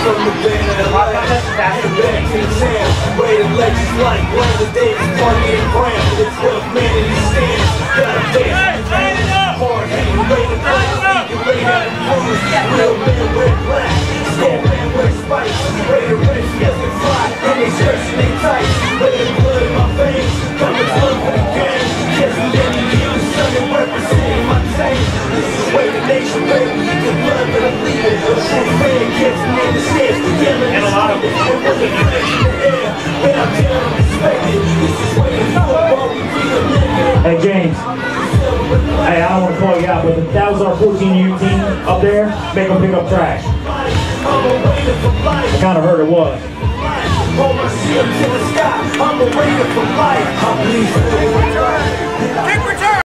from the band of life, back to the sand. Way to legends like Brandon Davis, Barney and Graham. The 12th man in the stands. Got a dance, hard hitting, lay the play, you lay down in corners. Real men wear black, score man wear spikes. Ready to rest, yes and fly, and they stretching they tight. Lay the blood in my veins, coming to look for the game. Yes, and then you the sun and representing my team. This is the way the nation, baby, you can blood, but I'm leaving. A true fan gets me in the stands, yelling and a lot of it. It wasn't fresh in the air, but I'm down and respected. This is way the football, we be the living. Hey James, hey, I don't want to call you out, but if that was our 14U team up there, make them pick up trash. I kind of heard it was. Hold my shield to the sky, I'm a waiting for life. I'm leaving.